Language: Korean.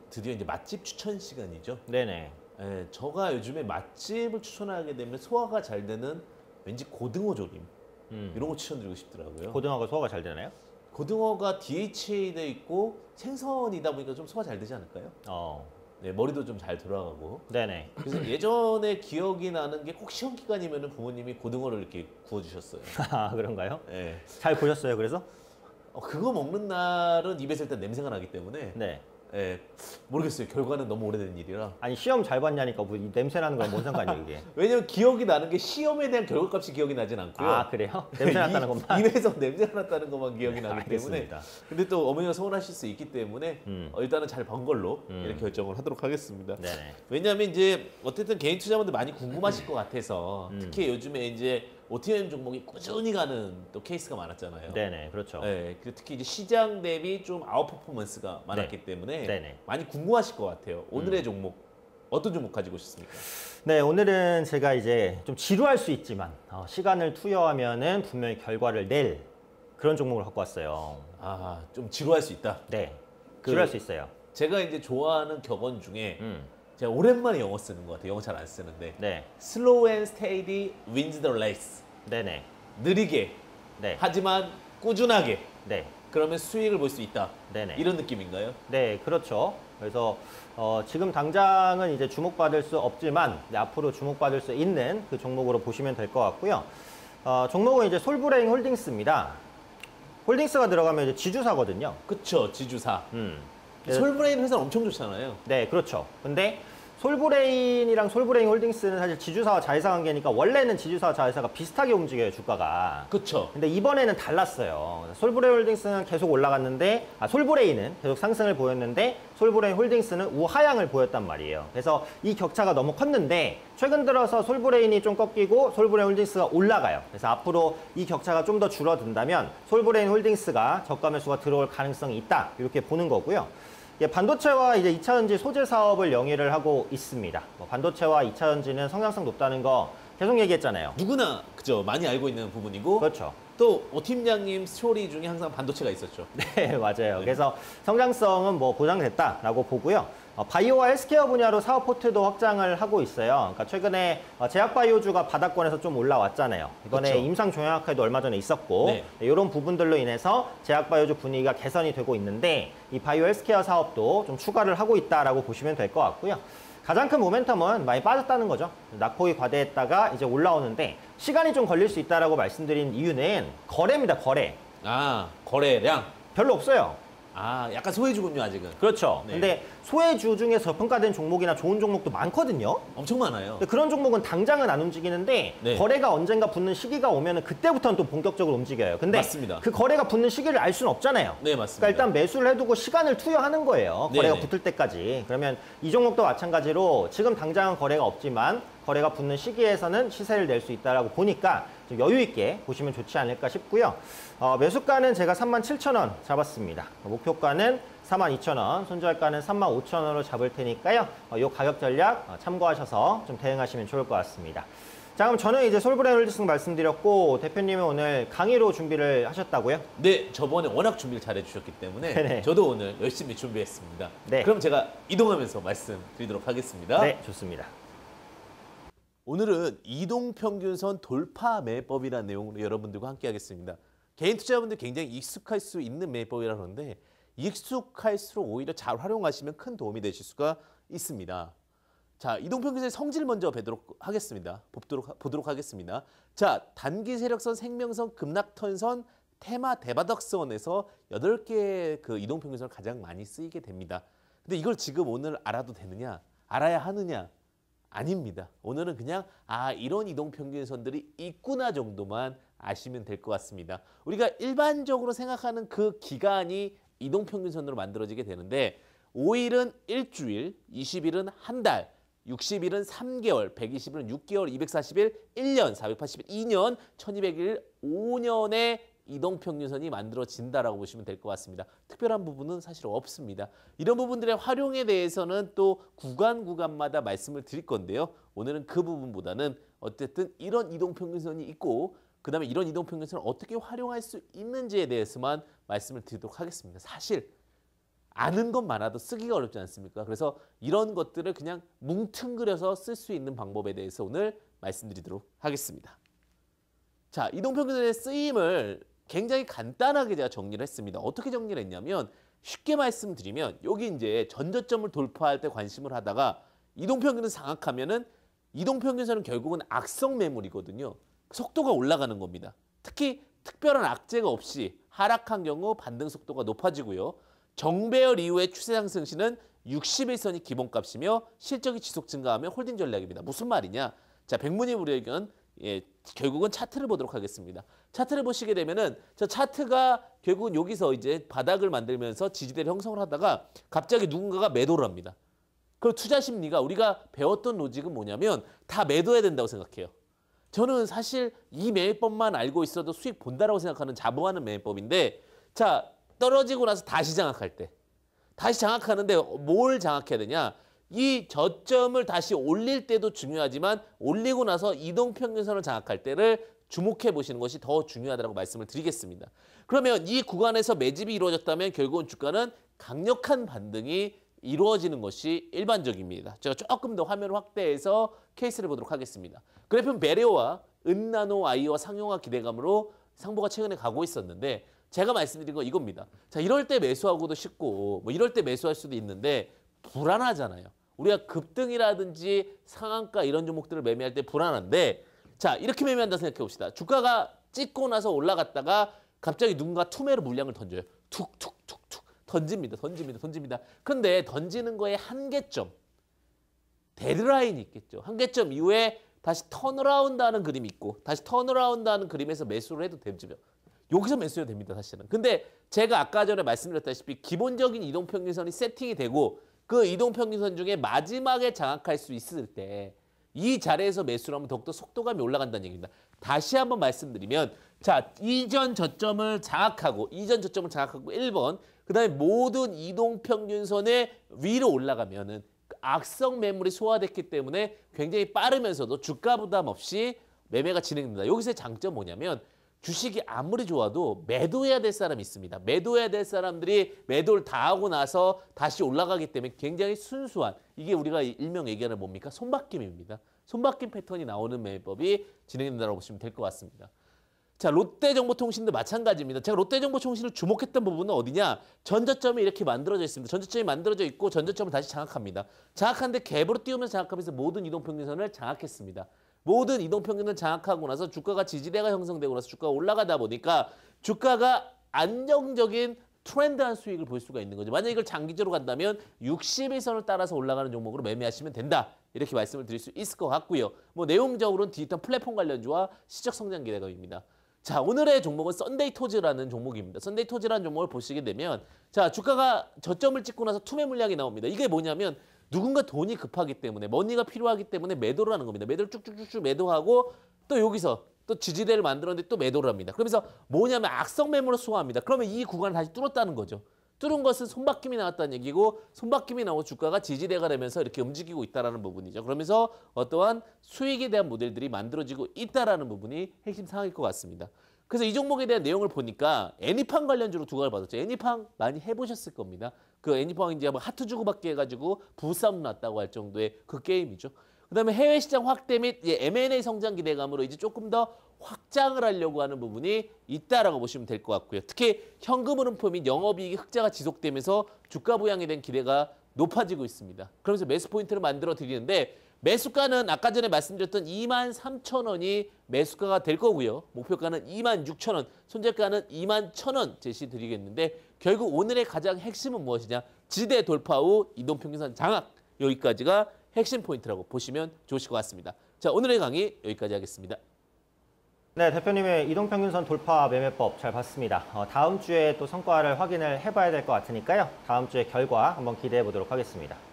드디어 이제 맛집 추천 시간이죠. 네네. 예, 저가 요즘에 맛집을 추천하게 되면 소화가 잘 되는 왠지 고등어 조림 이런 거 추천드리고 싶더라고요. 고등어가 소화가 잘 되나요? 고등어가 DHA돼 있고 생선이다 보니까 좀 소화 잘 되지 않을까요? 네, 머리도 좀 잘 돌아가고. 네네. 그래서 예전에 기억이 나는 게 꼭 시험 기간이면 부모님이 고등어를 이렇게 구워주셨어요. 아, 그런가요? 예. 잘 보셨어요, 그래서? 그거 먹는 날은 입에서 일단 냄새가 나기 때문에 네. 예, 모르겠어요. 결과는 너무 오래된 일이라. 아니, 시험 잘 봤냐니까 뭐 이 냄새 나는 건 뭔 상관이에요, 이게? 왜냐면 기억이 나는 게 시험에 대한 결과값이 기억이 나진 않고요. 아, 그래요? 냄새 났다는 것만? 입에서 냄새가 났다는 것만 기억이 나기 알겠습니다. 때문에. 근데 또 어머니가 서운하실 수 있기 때문에 일단은 잘 번 걸로 이렇게 결정을 하도록 하겠습니다. 네네. 왜냐하면 이제 어쨌든 개인 투자분들 많이 궁금하실 것 같아서 특히 요즘에 이제 OTM 종목이 꾸준히 가는 또 케이스가 많았잖아요. 네네, 그렇죠. 네, 특히 이제 시장 대비 좀 아웃 퍼포먼스가 많았기 때문에 네네. 많이 궁금하실 것 같아요. 오늘의 종목 어떤 종목 가지고 오셨습니까? 네, 오늘은 제가 이제 좀 지루할 수 있지만 시간을 투여하면은 분명히 결과를 낼 그런 종목을 갖고 왔어요. 아, 좀 지루할 수 있다. 네, 그- 지루할 수 있어요. 제가 이제 좋아하는 격언 중에 제가 오랜만에 영어 쓰는 것 같아요. 영어 잘 안 쓰는데 네, Slow and steady wins the race. 네네, 느리게 네, 하지만 꾸준하게 네, 그러면 수익을 볼 수 있다. 네네. 이런 느낌인가요? 네, 그렇죠. 그래서 지금 당장은 이제 주목받을 수 없지만 이제 앞으로 주목받을 수 있는 그 종목으로 보시면 될 것 같고요. 종목은 이제 솔브레인 홀딩스입니다. 홀딩스가 들어가면 이제 지주사거든요. 그쵸, 지주사. 네. 솔브레인 회사 엄청 좋잖아요. 네, 그렇죠. 근데 솔브레인이랑 솔브레인 홀딩스는 사실 지주사와 자회사 관계니까 원래는 지주사와 자회사가 비슷하게 움직여요, 주가가. 그쵸. 근데 이번에는 달랐어요. 솔브레인 홀딩스는 계속 올라갔는데, 솔브레인은 계속 상승을 보였는데, 솔브레인 홀딩스는 우하향을 보였단 말이에요. 그래서 이 격차가 너무 컸는데, 최근 들어서 솔브레인이 좀 꺾이고, 솔브레인 홀딩스가 올라가요. 그래서 앞으로 이 격차가 좀 더 줄어든다면, 솔브레인 홀딩스가 저가 매수가 들어올 가능성이 있다. 이렇게 보는 거고요. 반도체와 이제 2차전지 소재 사업을 영위를 하고 있습니다. 반도체와 2차전지는 성장성 높다는 거 계속 얘기했잖아요. 누구나 그죠, 많이 알고 있는 부분이고 그렇죠. 또 오 팀장님 스토리 중에 항상 반도체가 있었죠. 네, 맞아요. 그래서 성장성은 뭐 보장됐다라고 보고요. 바이오와 헬스케어 분야로 사업 포트도 확장을 하고 있어요. 그러니까 최근에 제약바이오주가 바닥권에서 좀 올라왔잖아요. 이번에 그렇죠. 임상 종양학회도 얼마 전에 있었고 네. 이런 부분들로 인해서 제약바이오주 분위기가 개선이 되고 있는데 이 바이오 헬스케어 사업도 좀 추가를 하고 있다라고 보시면 될 것 같고요. 가장 큰 모멘텀은 많이 빠졌다는 거죠. 낙폭이 과대했다가 이제 올라오는데 시간이 좀 걸릴 수 있다라고 말씀드린 이유는 거래입니다, 거래. 아, 거래량. 별로 없어요. 아, 약간 소외주군요, 아직은. 그렇죠. 네. 근데 소외주 중에 저평가된 종목이나 좋은 종목도 많거든요. 엄청 많아요. 근데 그런 종목은 당장은 안 움직이는데 네. 거래가 언젠가 붙는 시기가 오면은 그때부터는 또 본격적으로 움직여요. 근데 맞습니다. 그 거래가 붙는 시기를 알 수는 없잖아요. 네, 맞습니다. 그러니까 일단 매수를 해두고 시간을 투여하는 거예요. 거래가 네네. 붙을 때까지. 그러면 이 종목도 마찬가지로 지금 당장은 거래가 없지만 거래가 붙는 시기에서는 시세를 낼 수 있다라고 보니까 좀 여유 있게 보시면 좋지 않을까 싶고요. 매수가는 제가 37,000원 잡았습니다. 목표가는 42,000원, 손절가는 35,000원으로 잡을 테니까요. 이 가격 전략 참고하셔서 좀 대응하시면 좋을 것 같습니다. 자, 그럼 저는 이제 솔브레인 홀딩스 말씀드렸고 대표님은 오늘 강의로 준비를 하셨다고요? 네, 저번에 워낙 준비를 잘 해주셨기 때문에 네네. 저도 오늘 열심히 준비했습니다. 네. 그럼 제가 이동하면서 말씀드리도록 하겠습니다. 네, 좋습니다. 오늘은 이동평균선 돌파 매매법이라는 내용으로 여러분들과 함께 하겠습니다. 개인 투자자분들 굉장히 익숙할 수 있는 매매법이라는데 익숙할수록 오히려 잘 활용하시면 큰 도움이 되실 수가 있습니다. 자, 이동평균선의 성질 먼저 보도록 하겠습니다. 자, 단기 세력선, 생명선, 급락턴선, 테마 대바닥선에서 8개의 그 이동평균선을 가장 많이 쓰이게 됩니다. 근데 이걸 지금 오늘 알아도 되느냐? 알아야 하느냐? 아닙니다. 오늘은 그냥 이런 이동평균선들이 있구나 정도만 아시면 될 것 같습니다. 우리가 일반적으로 생각하는 그 기간이 이동평균선으로 만들어지게 되는데 5일은 일주일, 20일은 한 달, 60일은 3개월, 120일은 6개월, 240일 1년, 480일 2년, 1200일 5년의 이동평균선이 만들어진다라고 보시면 될 것 같습니다. 특별한 부분은 사실 없습니다. 이런 부분들의 활용에 대해서는 또 구간마다 말씀을 드릴 건데요. 오늘은 그 부분보다는 어쨌든 이런 이동평균선이 있고 그 다음에 이런 이동평균선을 어떻게 활용할 수 있는지에 대해서만 말씀을 드리도록 하겠습니다. 사실 아는 것 많아도 쓰기가 어렵지 않습니까? 그래서 이런 것들을 그냥 뭉뚱그려서 쓸 수 있는 방법에 대해서 오늘 말씀드리도록 하겠습니다. 자, 이동평균선의 쓰임을 굉장히 간단하게 제가 정리를 했습니다. 어떻게 정리를 했냐면 쉽게 말씀드리면 여기 이제 전저점을 돌파할 때 관심을 하다가 이동평균을 장악하면은 이동평균선은 결국은 악성 매물이거든요. 속도가 올라가는 겁니다. 특히 특별한 악재가 없이 하락한 경우 반등 속도가 높아지고요. 정배열 이후의 추세 상승 시는 60일선이 기본값이며 실적이 지속 증가하면 홀딩 전략입니다. 무슨 말이냐? 자, 백문이불여의견 결국은 차트를 보도록 하겠습니다. 차트를 보시게 되면은 저 차트가 결국은 여기서 이제 바닥을 만들면서 지지대를 형성을 하다가 갑자기 누군가가 매도를 합니다. 그럼 투자 심리가 우리가 배웠던 로직은 뭐냐면 다 매도해야 된다고 생각해요. 저는 사실 이 매매법만 알고 있어도 수익 본다라고 생각하는 자부하는 매매법인데 자, 떨어지고 나서 다시 장악할 때 다시 장악하는데 뭘 장악해야 되냐? 이 저점을 다시 올릴 때도 중요하지만 올리고 나서 이동평균선을 장악할 때를 주목해 보시는 것이 더 중요하다고 말씀을 드리겠습니다. 그러면 이 구간에서 매집이 이루어졌다면 결국은 주가는 강력한 반등이 이루어지는 것이 일반적입니다. 제가 조금 더 화면을 확대해서 케이스를 보도록 하겠습니다. 그래프는 베레오와 은나노 아이와 상용화 기대감으로 상보가 최근에 가고 있었는데 제가 말씀드린 건 이겁니다. 자, 이럴 때 매수하고도 쉽고 뭐 이럴 때 매수할 수도 있는데 불안하잖아요. 우리가 급등이라든지 상한가 이런 종목들을 매매할 때 불안한데 자, 이렇게 매매한다 생각해 봅시다. 주가가 찍고 나서 올라갔다가 갑자기 누군가 투매로 물량을 던져요. 툭툭툭툭 던집니다. 그런데 던지는 거에 한계점, 데드라인이 있겠죠. 한계점 이후에 다시 턴어라운드 하는 그림이 있고 다시 턴어라운드 하는 그림에서 매수를 해도 되죠. 여기서 매수해도 됩니다, 사실은. 근데 제가 아까 전에 말씀드렸다시피 기본적인 이동평균선이 세팅이 되고 그 이동평균선 중에 마지막에 장악할 수 있을 때 이 자리에서 매수를 하면 더욱더 속도감이 올라간다는 얘기입니다. 다시 한번 말씀드리면 자, 이전 저점을 장악하고 1번 그다음에 모든 이동평균선의 위로 올라가면은 악성 매물이 소화됐기 때문에 굉장히 빠르면서도 주가 부담 없이 매매가 진행됩니다. 여기서의 장점 뭐냐면 주식이 아무리 좋아도 매도해야 될 사람이 있습니다. 매도해야 될 사람들이 매도를 다 하고 나서 다시 올라가기 때문에 굉장히 순수한 이게 우리가 일명 얘기하는 뭡니까? 손바뀜입니다. 손바뀜 패턴이 나오는 매매법이 진행된다고 보시면 될 것 같습니다. 자, 롯데정보통신도 마찬가지입니다. 제가 롯데정보통신을 주목했던 부분은 어디냐? 전저점이 이렇게 만들어져 있습니다. 전저점이 만들어져 있고 전저점을 다시 장악합니다. 장악하는데 갭으로 띄우면서 장악하면서 모든 이동평균선을 장악했습니다. 모든 이동평균을 장악하고 나서 주가가 지지대가 형성되고 나서 주가가 올라가다 보니까 주가가 안정적인 트렌드한 수익을 볼 수가 있는 거죠. 만약 이걸 장기적으로 간다면 60일선을 따라서 올라가는 종목으로 매매하시면 된다. 이렇게 말씀을 드릴 수 있을 것 같고요. 뭐 내용적으로는 디지털 플랫폼 관련주와 시적 성장 기대감입니다. 자, 오늘의 종목은 썬데이토즈라는 종목입니다. 썬데이토즈라는 종목을 보시게 되면 자, 주가가 저점을 찍고 나서 투매 물량이 나옵니다. 이게 뭐냐면 누군가 돈이 급하기 때문에 머니가 필요하기 때문에 매도를 하는 겁니다. 매도를 쭉쭉쭉 매도하고 또 여기서 또 지지대를 만들었는데 또 매도를 합니다. 그러면서 뭐냐면 악성 매물을 소화합니다. 그러면 이 구간을 다시 뚫었다는 거죠. 뚫은 것은 손바뀜이 나왔다는 얘기고 손바뀜이 나오고 주가가 지지대가 되면서 이렇게 움직이고 있다는 부분이죠. 그러면서 어떠한 수익에 대한 모델들이 만들어지고 있다는 부분이 핵심 상황일 것 같습니다. 그래서 이 종목에 대한 내용을 보니까 애니팡 관련주로 두 가지를 받았죠. 애니팡 많이 해보셨을 겁니다. 그 애니팡 이제 뭐 하트 주고받기 해가지고 부부싸움 났다고 할 정도의 그 게임이죠. 그다음에 해외 시장 확대 및 M&A 성장 기대감으로 이제 조금 더 확장을 하려고 하는 부분이 있다라고 보시면 될 것 같고요. 특히 현금 흐름표 및 영업이익 흑자가 지속되면서 주가 부양에 대한 기대가 높아지고 있습니다. 그러면서 매수 포인트를 만들어 드리는데 매수가는 아까 전에 말씀드렸던 23,000원이 매수가가 될 거고요. 목표가는 26,000원, 손절가는 21,000원 제시 드리겠는데 결국 오늘의 가장 핵심은 무엇이냐? 지지대 돌파 후 이동평균선 장악. 여기까지가 핵심 포인트라고 보시면 좋으실 것 같습니다. 자, 오늘의 강의 여기까지 하겠습니다. 네, 대표님의 이동평균선 돌파 매매법 잘 봤습니다. 다음 주에 또 성과를 확인을 해봐야 될 것 같으니까요. 다음 주에 결과 한번 기대해 보도록 하겠습니다.